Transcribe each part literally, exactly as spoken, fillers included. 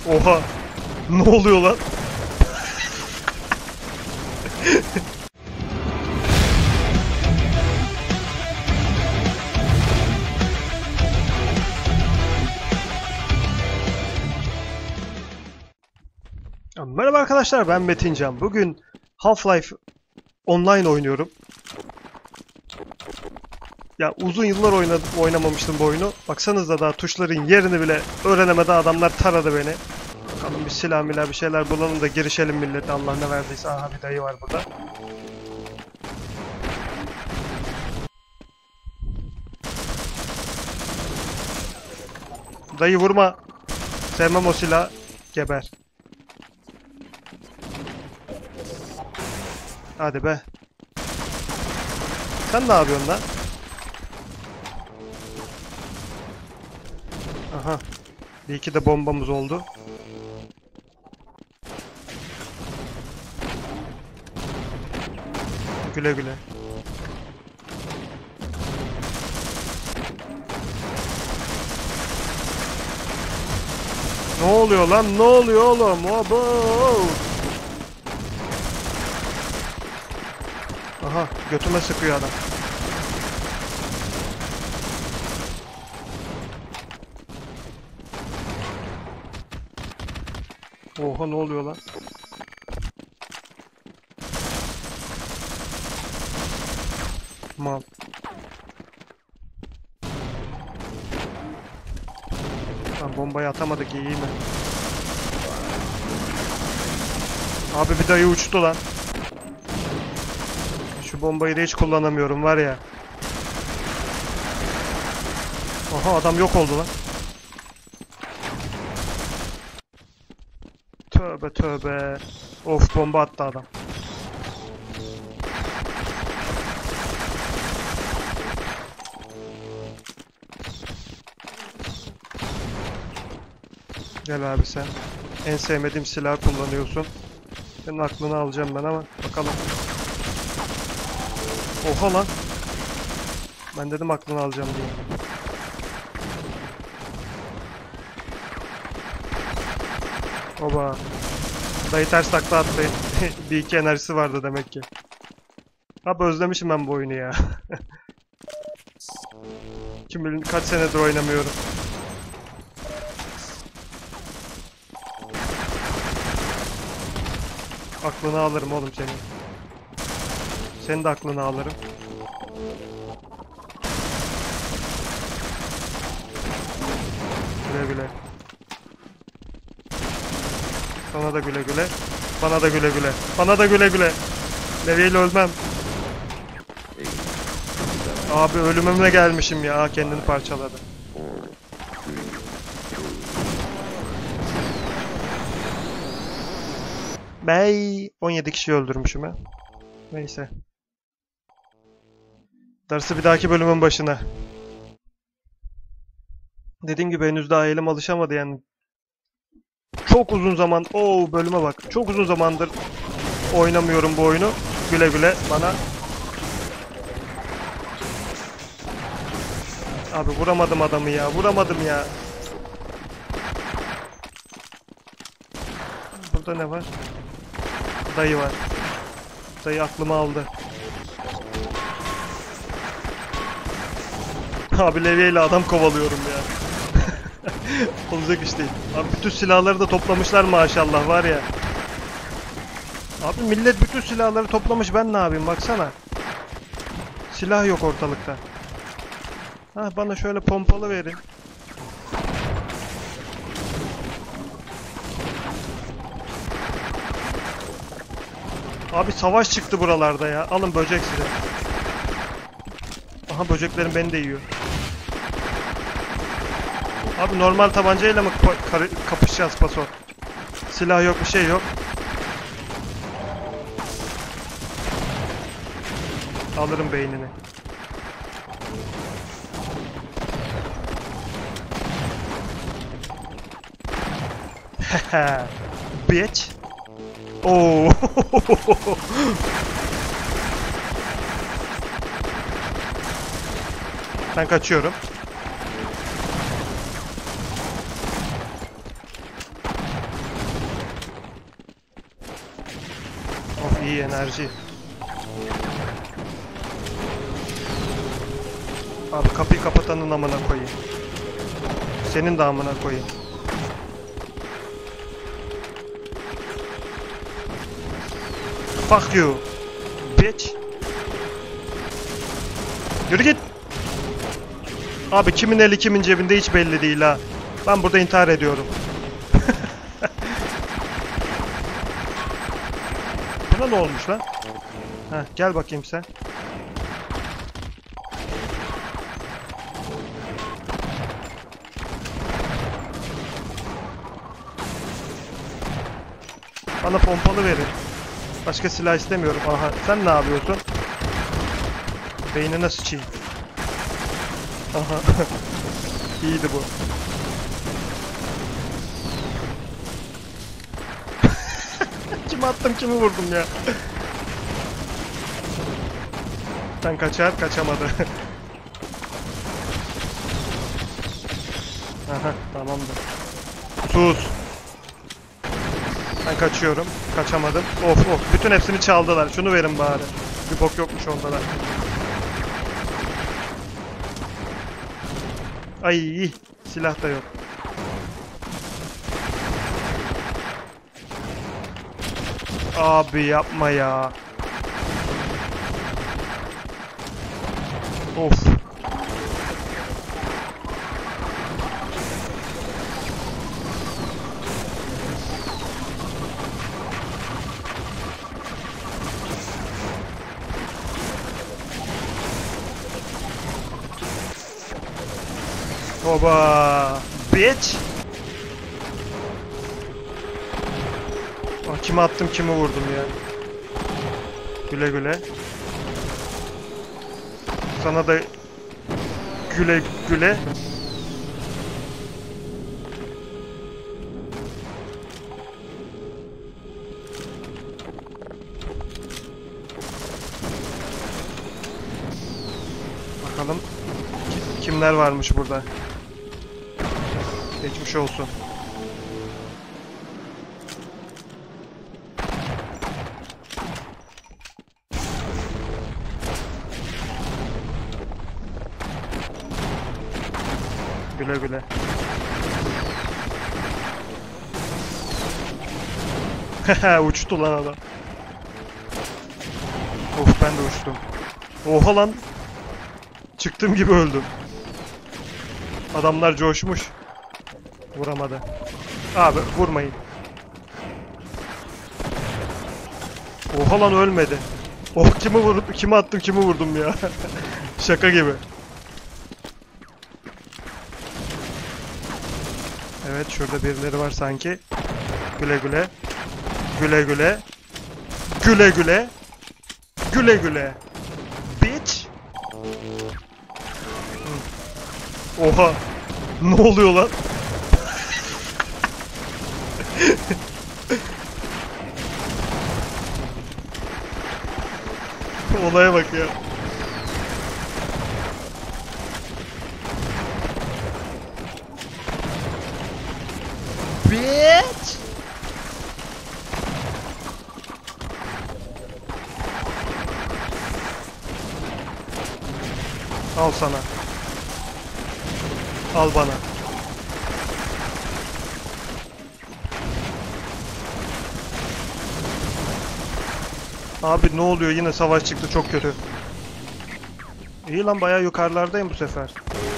Oha. Ne oluyor lan? Merhaba arkadaşlar, ben Metincan. Bugün Half-Life Online oynuyorum. Ya uzun yıllar oynadım, oynamamıştım bu oyunu. Baksanıza daha tuşların yerini bile öğrenemeden adamlar taradı beni. Bakalım bir silah milah bir şeyler bulalım da girişelim millete, Allah ne verdiyse. Aha bir dayı var burada. Dayı vurma. Sevmem o silah. Geber. Hadi be. Sen ne yapıyorsun lan? Aha. Bir iki de bombamız oldu. Güle güle. Ne oluyor lan? Ne oluyor oğlum? Abo! Aha, götüme sıkıyor adam. Oha, ne oluyor lan? Mal. Lan bombayı atamadık, iyi mi? Abi bir dayı uçtu lan. Şu bombayı da hiç kullanamıyorum var ya. Aha, adam yok oldu lan. Tövbe tövbe. Of, bomba attı adam. Gel abi sen. En sevmediğim silahı kullanıyorsun. Senin aklını alacağım ben ama bakalım. Oha lan. Ben dedim aklını alacağım diye. Oba. Dayı ters takla attı. Bir iki enerjisi vardı demek ki. Abi özlemişim ben bu oyunu ya. Kim bilir kaç senedir oynamıyorum. Aklını alırım oğlum senin. Senin de aklını alırım. Güle güle. Sana da güle güle. Bana da güle güle. Bana da güle güle. Leviyle ölmem. Abi ölümüme gelmişim ya. Kendini parçaladı. Bey, on yedi kişi öldürmüşüm ha. Neyse. Darısı bir dahaki bölümün başına. Dediğim gibi henüz daha elim alışamadı yani. Çok uzun zaman, o bölüme bak. Çok uzun zamandır oynamıyorum bu oyunu. Güle güle bana. Abi vuramadım adamı ya. Vuramadım ya. Burada ne var? Dayı var. Dayı aklımı aldı. Abi levyeyle adam kovalıyorum ya. Olacak iş değil. Abi bütün silahları da toplamışlar maşallah var ya. Abi millet bütün silahları toplamış, ben ne yapayım baksana. Silah yok ortalıkta. Ha, bana şöyle pompalı verin. Abi savaş çıktı buralarda ya. Alın böcek size. Aha, böceklerim beni de yiyor. Abi normal tabancayla mı kapışacağız paso? Silah yok, bir şey yok. Alırım beynini. Haha. Bitch. Oo. Ben kaçıyorum. İyi enerji. Abi kapıyı kapatanın amına koyayım. Senin de amına koyayım. Fuck you, bitch. Yürü git. Abi kimin eli kimin cebinde hiç belli değil ha. Ben burada intihar ediyorum. Buna ne olmuş lan? Heh, gel bakayım sen. Bana pompalı verin. Başka silah istemiyorum. Aha, sen ne yapıyorsun? Beynine sıçayım. Aha. İyiydi bu. Kimi attım, kimi vurdum ya. Sen kaçar, kaçamadı. Aha, tamamdır. Sus. Ben kaçıyorum. Kaçamadım. Of of. Bütün hepsini çaldılar. Şunu verin bari. Bir bok yokmuş onda da. Ay, silah da yok. Abi yapma ya. Of. Oba, bitch. Ah, kime attım, kimi vurdum ya. Güle güle. Sana da güle güle. Bakalım ki- kimler varmış burada. Geçmiş olsun. Güle güle. Uçtu lan adam. Of, ben de uçtum. Oha lan. Çıktığım gibi öldüm. Adamlar coşmuş. Vuramadı. Abi vurmayın. Oha lan, ölmedi. Oh, kimi vurdum, kimi attım, kimi vurdum ya. Şaka gibi. Evet, şurada birileri var sanki. Güle güle. Güle güle. Güle güle. Güle güle. Bitch. Hı. Oha. Ne oluyor lan? Olaya bak ya. Bitch. Al sana. Al bana. Abi ne oluyor? Yine savaş çıktı, çok kötü. İyi lan, bayağı yukarılardayım bu sefer.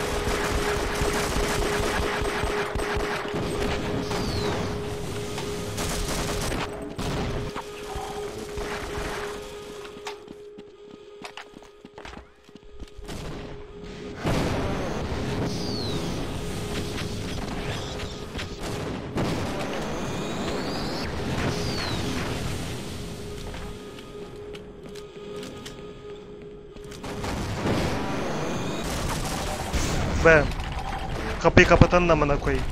Be. Kapıyı kapatanın amına koyayım.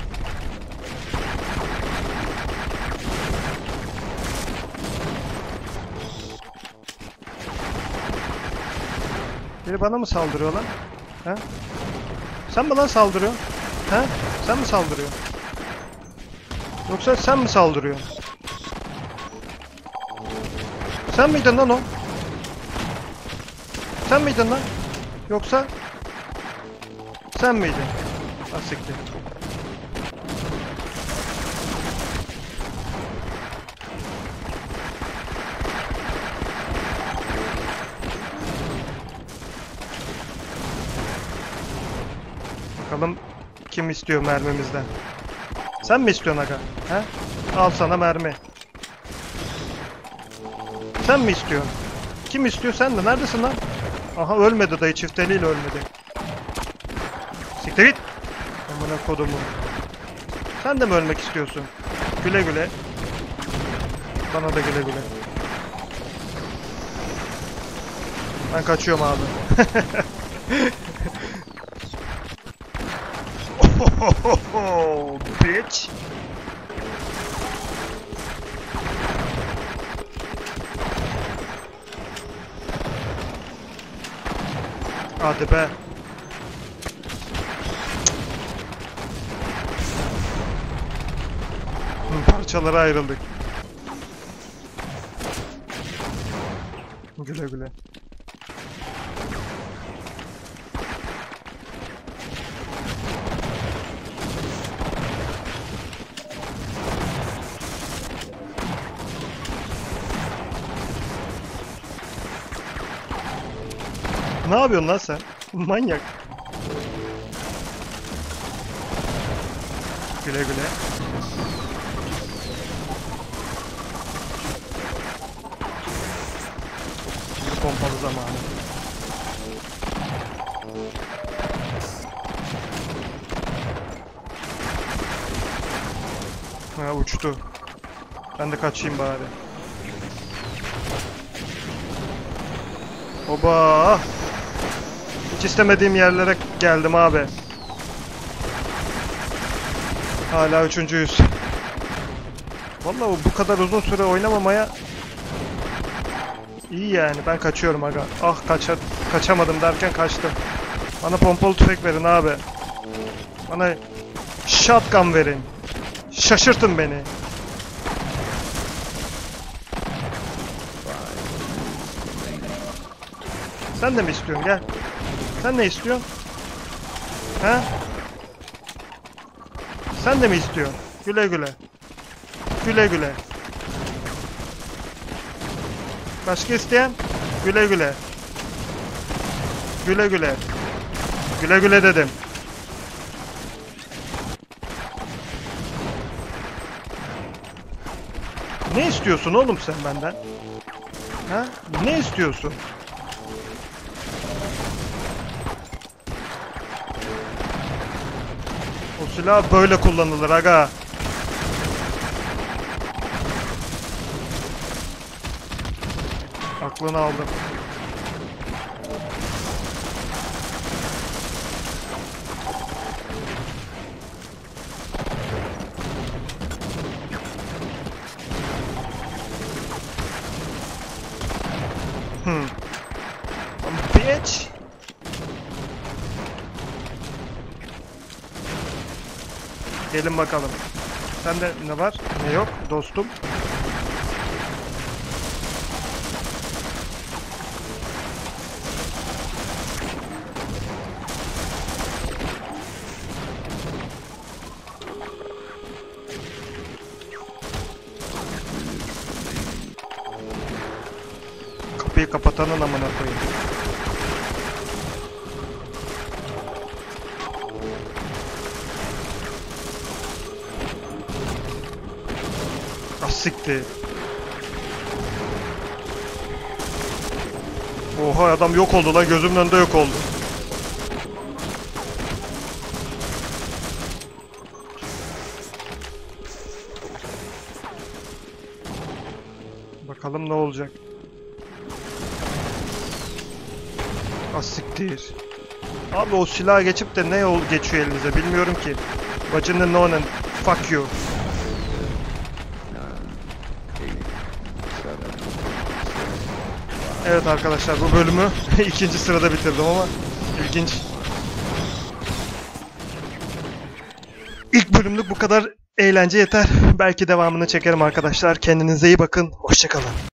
Biri bana mı saldırıyor lan? Ha? Sen mi lan saldırıyorsun? Ha? Sen mi saldırıyorsun? Yoksa sen mi saldırıyorsun? Sen miydin lan o? Sen miydin lan? Yoksa? Sen miydin? Ha siktir. Bakalım kim istiyor mermimizden? Sen mi istiyorsun aga? He? Al sana mermi. Sen mi istiyorsun? Kim istiyor? Sen de. Neredesin lan? Aha ölmedi dayı. Çift eliyle ölmedi. Siktir git. Amına kodumu. Sen de mi ölmek istiyorsun? Güle güle. Bana da güle güle. Ben kaçıyorum abi. Oh, bitch. Hadi be. Parçalara ayrıldık. Güle güle. Ne yapıyorsun lan sen? Manyak. Güle güle. Bir pompalı zamanı. Ha uçtu. Ben de kaçayım bari. Oba! Hiç istemediğim yerlere geldim abi. Hala üçüncüyüz. Vallahi bu kadar uzun süre oynamamaya iyi yani. Ben kaçıyorum aga. Ah kaça kaçamadım derken kaçtım. Bana pompalı tüfek verin abi. Bana shotgun verin. Şaşırtın beni. Sen de mi istiyorsun? Gel. Sen ne istiyorsun? He? Sen de mi istiyorsun? Güle güle. Güle güle. Başka isteyen? Güle güle. Güle güle. Güle güle dedim. Ne istiyorsun oğlum sen benden? Ha? Ne istiyorsun? O silah böyle kullanılır aga. Aklını aldım. Hmm. Bitch. Gelin bakalım. Sende ne var? Ne yok dostum? Kapıyı kapatanın amına koyayım. Ah siktir. Oha adam yok oldu lan, gözümün önünde yok oldu. Bakalım ne olacak. Ah siktir. Abi o silaha geçip de ne yol geçiyor elinize bilmiyorum ki. Bacının no'nun. Fuck you. Evet arkadaşlar bu bölümü ikinci sırada bitirdim ama ilginç. İlk bölümlük bu kadar eğlence yeter. Belki devamını çekerim arkadaşlar. Kendinize iyi bakın. Hoşça kalın.